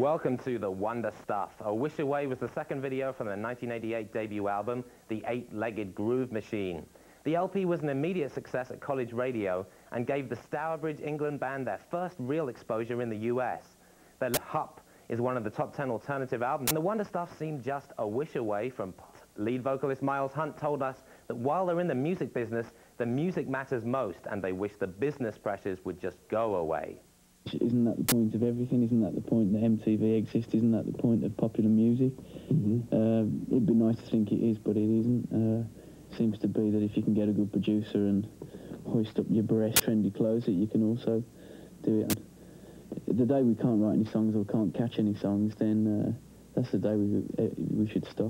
Welcome to The Wonder Stuff. A Wish Away was the second video from the 1988 debut album, The Eight-Legged Groove Machine. The LP was an immediate success at college radio and gave the Stourbridge England band their first real exposure in the US. Their Hup is one of the top 10 alternative albums, and The Wonder Stuff seemed just a wish away from pop. Lead vocalist Miles Hunt told us that while they're in the music business, the music matters most, and they wish the business pressures would just go away. Isn't that the point of everything? Isn't that the point that MTV exists? Isn't that the point of popular music? It'd be nice to think it is, but it isn't. Seems to be that if you can get a good producer and hoist up your breast trendy clothes, that you can also do it. The day we can't write any songs or can't catch any songs, then that's the day we should stop.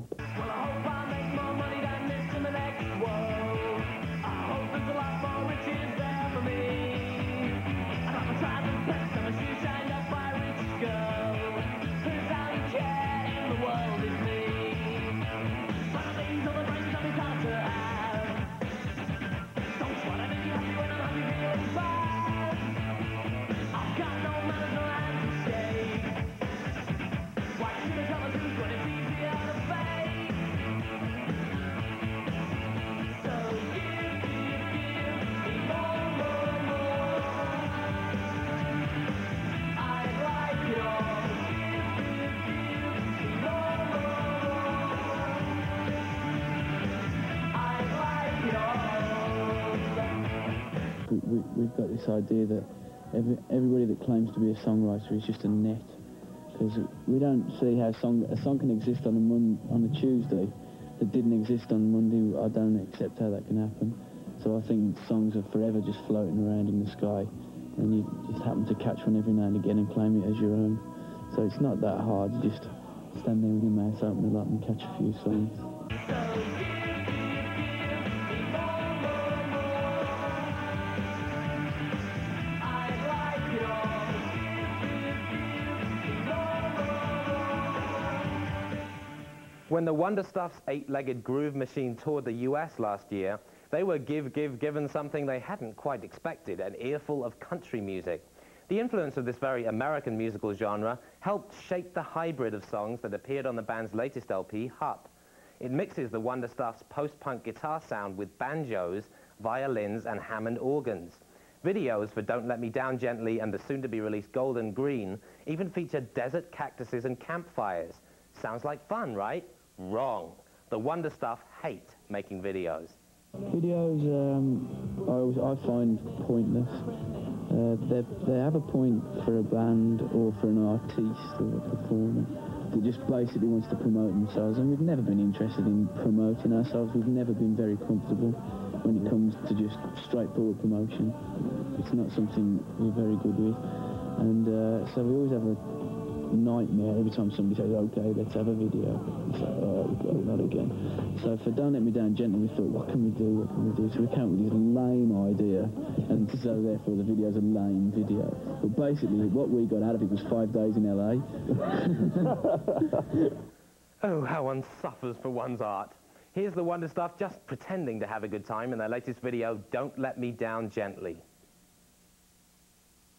We've got this idea that everybody that claims to be a songwriter is just a net, because we don't see how a song can exist on a Tuesday that didn't exist on Monday. I don't accept how that can happen. So I think songs are forever just floating around in the sky, and you just happen to catch one every now and again and claim it as your own. So it's not that hard. You just stand there with your mouth open a lot and catch a few songs. When the Wonder Stuff's Eight-Legged Groove Machine toured the US last year, they were given something they hadn't quite expected, an earful of country music. The influence of this very American musical genre helped shape the hybrid of songs that appeared on the band's latest LP, Hup. It mixes the Wonder Stuff's post-punk guitar sound with banjos, violins and Hammond organs. Videos for Don't Let Me Down Gently and the soon-to-be-released Golden Green even feature desert cactuses and campfires. Sounds like fun, right? Wrong. The Wonder Stuff hate making videos. Videos, I find pointless. They have a point for a band or for an artiste or a performer that just basically wants to promote themselves, and we've never been interested in promoting ourselves. We've never been very comfortable when it comes to just straightforward promotion. It's not something we're very good with, and so we always have a nightmare every time somebody says, okay, let's have a video. It's like, oh God, not again. So for Don't Let Me Down Gently, we thought, what can we do? So we came up with this lame idea, and so therefore the video's a lame video. But basically what we got out of it was 5 days in LA. Oh, how one suffers for one's art. Here's the Wonder Stuff just pretending to have a good time in their latest video, Don't Let Me Down Gently.